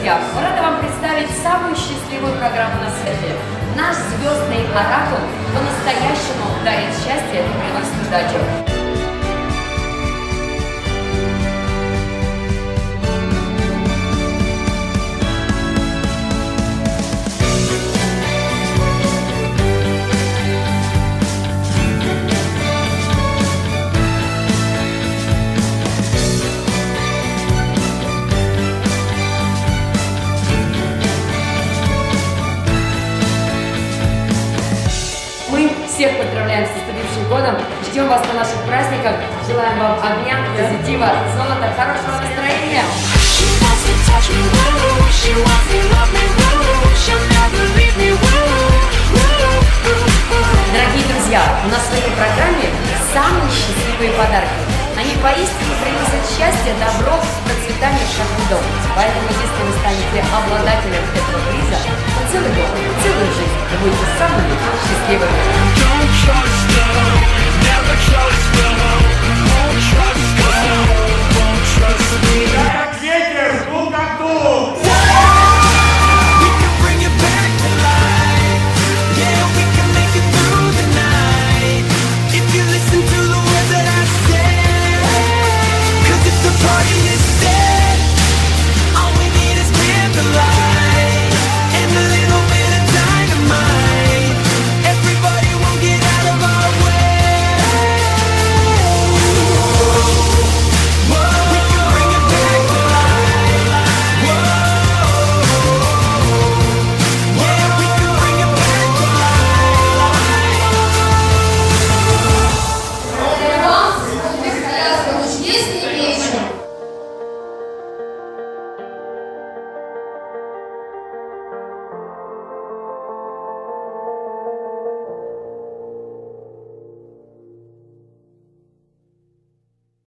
друзья! Мы рады вам представить самую счастливую программу на свете. Наш звездный оракул по-настоящему дарит счастье и приносит удачу. Всех поздравляем с наступившим годом, ждем вас на наших праздниках, желаем вам огня, позитива, золота, хорошего настроения. Дорогие друзья, у нас в этой программе самые счастливые подарки. Они поистине приносят счастье, добро, процветание в каждый дом. Поэтому, если вы станете обладателем этого приза, то целый год, целую жизнь вы будете самыми счастливыми.